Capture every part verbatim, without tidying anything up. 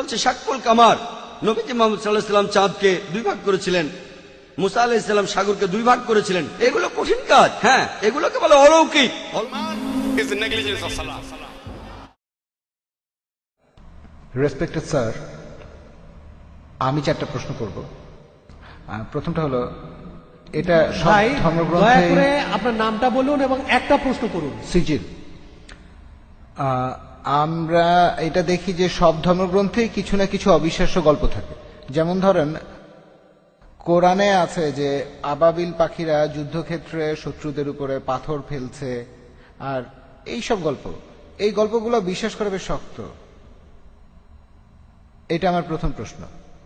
বলছে শাক্কুল কামার, নবীজি মুহাম্মদ সাল্লাল্লাহু আলাইহি ওয়াসাল্লাম চাঁদকে দুই ভাগ করেছিলেন, মুসা আলাইহিস সালাম সাগরকে দুই ভাগ করেছিলেন। এগুলো কঠিন কাজ, হ্যাঁ, এগুলোকে বলে অলৌকিক। রেসপেক্টেড স্যার, আমি চারটা প্রশ্ন করব। প্রথমটা হলো, এটা সব ধর্মগ্রন্থে, দয়া করে আপনার নামটা বলুন এবং একটা প্রশ্ন করুন। সিজিল, আমরা এটা দেখি যে সব ধর্মগ্রন্থে কিছু না কিছু অবিশ্বাস্য গল্প থাকে। যেমন ধরেন, কোরআনে আছে যে আবাবিল পাখিরা যুদ্ধক্ষেত্রে শত্রুদের উপরে পাথর ফেলছে, আর এই সব গল্প, এই গল্পগুলো বিশ্বাস করা বেশ শক্ত। এটা আমার প্রথম প্রশ্ন।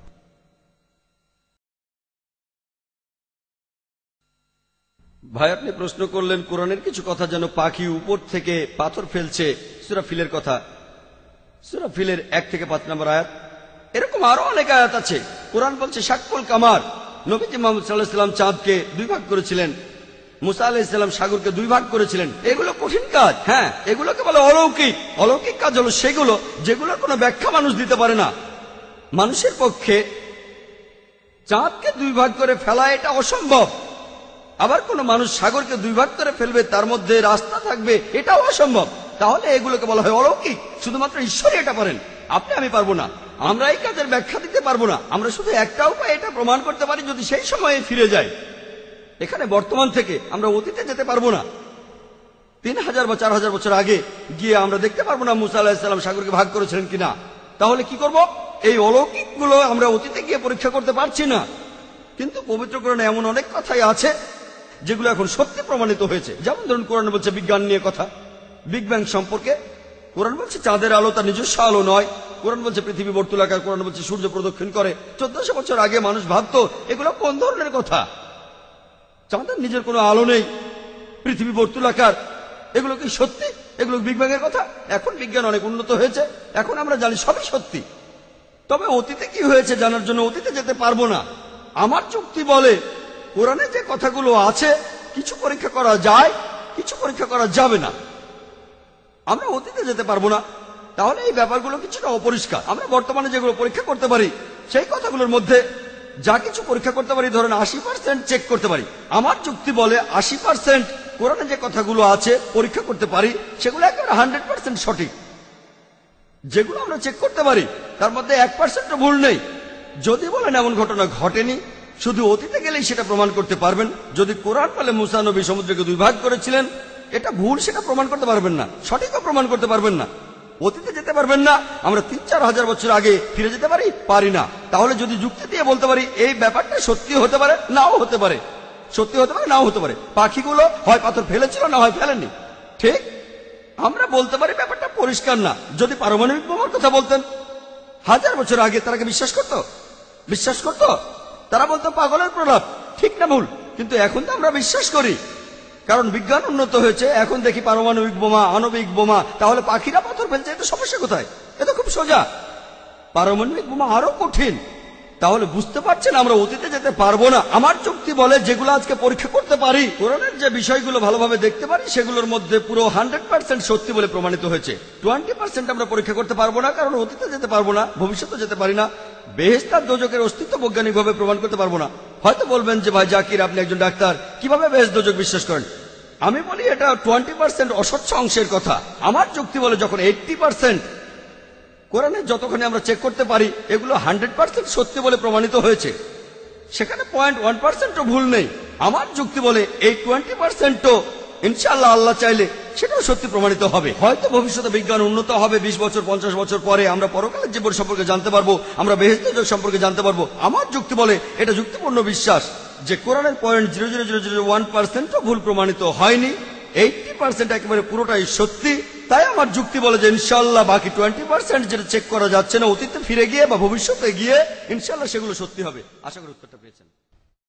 ভাই, আপনি প্রশ্ন করলেন কোরআনের কিছু কথা যেন পাখি উপর থেকে পাথর ফেলছে, সূরা ফিলের কথা, সূরা ফিলের এক থেকে পাঁচ নম্বর আয়াত। এরকম আরো অনেক আয়াত আছে। কোরআন বলছে শাক্কুল কামার, নবীজি মুহাম্মদ সাল্লাল্লাহু আলাইহি ওয়াসাল্লাম চাঁদকে দুই ভাগ করেছিলেন, মুসা আলাইহিস সালাম সাগরকে দুই ভাগ করেছিলেন। এগুলো কঠিন কাজ, হ্যাঁ, এগুলোকে বলে অলৌকিক। অলৌকিক কাজ হলো সেগুলো যেগুলোর কোনো ব্যাখ্যা মানুষ দিতে পারে না। মানুষের পক্ষে চাঁদকে দুই ভাগ করে ফেলা এটা অসম্ভব। আবার কোন মানুষ সাগরকে দুই ভাগ করে ফেলবে, তার মধ্যে রাস্তা থাকবে, এটাও অসম্ভব। তাহলে এগুলোকে বলা হয় অলৌকিক। শুধুমাত্র ঈশ্বরই এটা পারেন, আপনি আমি পারবো না। আমরা এই কাজের ব্যাখ্যা দিতে পারবো না। আমরা শুধু একটা উপায় এটা প্রমাণ করতে পারি, যদি সেই সময়ে ফিরে যাই। এখানে বর্তমান থেকে আমরা অতীতে যেতে পারবো না। তিন হাজার বা চার হাজার বছর আগে গিয়ে আমরা দেখতে পারবো না মুসা আলাইহিস সালাম সাগরকে ভাগ করেছিলেন কিনা। তাহলে কি করব? এই অলৌকিক গুলো আমরা অতীতে গিয়ে পরীক্ষা করতে পারছি না। কিন্তু পবিত্র কোরআনে এমন অনেক কথাই আছে যেগুলো এখন সত্যি প্রমাণিত হয়েছে। যেমন ধরুন, কোরআন বলছে বিজ্ঞান নিয়ে কথা, বিগ ব্যাং সম্পর্কে। কোরআন বলছে চাঁদের আলো তার নিজস্ব আলো নয়। কোরআন বলছে পৃথিবী বর্তুলাকার। কোরআন বলছে সূর্য প্রদক্ষিণ করে। চোদ্দশো বছর আগে মানুষ ভাবতো এগুলো কোন ধরনের কথা? চাঁদের নিজের কোনো আলো নেই, পৃথিবী বর্তুলাকার। এগুলো কি সত্যি? এগুলো বিগ ব্যাং এর কথা? এখন বিজ্ঞান অনেক উন্নত হয়েছে, এখন আমরা জানি সবই সত্যি। তবে অতীতে কি হয়েছে জানার জন্য অতীতে যেতে পারবো না। আমার যুক্তি বলে কোরআনে যে কথাগুলো আছে কিছু পরীক্ষা করা যায়, কিছু পরীক্ষা করা যাবে না। আমরা অতীতে যেতে পারবো না, তাহলে এই ব্যাপারগুলো কিছুটা অপরিষ্কার। আমরা বর্তমানে যেগুলো পরীক্ষা করতে পারি সেই কথাগুলোর মধ্যে যা কিছু পরীক্ষা করতে পারি, ধরেন আশি পার্সেন্ট চেক করতে পারি। আমার যুক্তি বলে আশি পার্সেন্ট কোরআনে যে কথাগুলো আছে পরীক্ষা করতে পারি, সেগুলো একেবারে হান্ড্রেড পার্সেন্ট সঠিক। যেগুলো আমরা চেক করতে পারি তার মধ্যে এক পার্সেন্টও ভুল নেই। যদি বলেন এমন ঘটনা ঘটেনি, শুধু অতীতে গেলেই সেটা প্রমাণ করতে পারবেন। যদি কোরআন বলে মুসা নবী সমুদ্রকে দুই ভাগ করেছিলেন, এটা ভুল, সেটা প্রমাণ করতে পারবেন না, সঠিকও প্রমাণ করতে পারবেন না। অতীতে যেতে পারবেন না। আমরা তিন চার হাজার বছর আগে ফিরে যেতে পারি? পারি না। তাহলে যদি যুক্তি দিয়ে বলতে পারি এই ব্যাপারটা সত্যি হতে পারে, নাও হতে পারে, সত্যি হতে পারে, নাও হতে পারে। পাখিগুলো হয় পাথর ফেলেছিল, না হয় ফেলেনি, ঠিক? আমরা বলতে পারি ব্যাপারটা পরিষ্কার না। যদি পারমাণবিক বোমার কথা বলতেন হাজার বছর আগে, তারা কি বিশ্বাস করত? বিশ্বাস করত? তারা বলতো পাগলের প্রলাপ, ঠিক না ভুল? কিন্তু এখন তো আমরা বিশ্বাস করি, কারণ বিজ্ঞান উন্নত হয়েছে। এখন দেখি পারমাণবিক বোমা, আণবিক বোমা। তাহলে পাখিরা পাথর ফেলছে, এটা সমস্যা কোথায়? এটা খুব সোজা। পারমাণবিক বোমা আরো কঠিন। তাহলে বুঝতে পারছেন আমরা অতীতে যেতে পারবো না। আমার যুক্তি বলে যেগুলো আজকে পরীক্ষা করতে পারি, কোরআনের যে বিষয়গুলো ভালোভাবে দেখতে পারি, সেগুলোর মধ্যে পুরো হান্ড্রেড পার্সেন্ট সত্যি বলে প্রমাণিত হয়েছে। টোয়েন্টি পার্সেন্ট আমরা পরীক্ষা করতে পারবো না, কারণ অতীতে যেতে পারবো না, ভবিষ্যতে যেতে পারি না। বেহেশত আর দোজখের অস্তিত্ব বৈজ্ঞানিক ভাবে প্রমাণ করতে পারবো না। হয়তো বলবেন যে ভাই জাকির, আপনি একজন ডাক্তার, কিভাবে বেহেশত দোজখ বিশ্বাস করেন? আমি বলি এটা টোয়েন্টি পার্সেন্ট অস্বচ্ছ অংশের কথা। আমার যুক্তি বলে যখন এইটটি পার্সেন্ট কোরআনে যতখানি আমরা চেক করতে পারি এগুলো হান্ড্রেড পার্সেন্ট সত্যি বলে প্রমাণিত হয়েছে, সেখানে পয়েন্ট ওয়ান পার্সেন্টও ভুল নেই। আমার যুক্তি বলে এই টোয়েন্টি পার্সেন্টও ইনশাআল্লাহ আল্লাহ চাইলে সেটাও সত্যি প্রমাণিত হবে। হয়তো ভবিষ্যতে বিজ্ঞান উন্নত হবে, বিশ বছর পঞ্চাশ বছর পরে আমরা পরকালের জীবন সম্পর্কে জানতে পারবো, আমরা বেহেশত দোজখ সম্পর্কে জানতে পারবো। আমার যুক্তি বলে এটা যুক্তিপূর্ণ বিশ্বাস যে কোরআনের point zero zero zero zero one পার্সেন্টও ভুল প্রমাণিত হয়নি, এইটটি পার্সেন্ট একেবারে পুরোটাই সত্যি। তাই আমার যুক্তি বলে যে ইনশাআল্লাহ বাকি টোয়েন্টি পার্সেন্ট যেটা চেক করা যাচ্ছে না, অতীতে ফিরে গিয়ে বা ভবিষ্যতে গিয়ে ইনশাআল্লাহ সেগুলো সত্যি হবে। আশা করি উত্তরটা পেয়েছেন।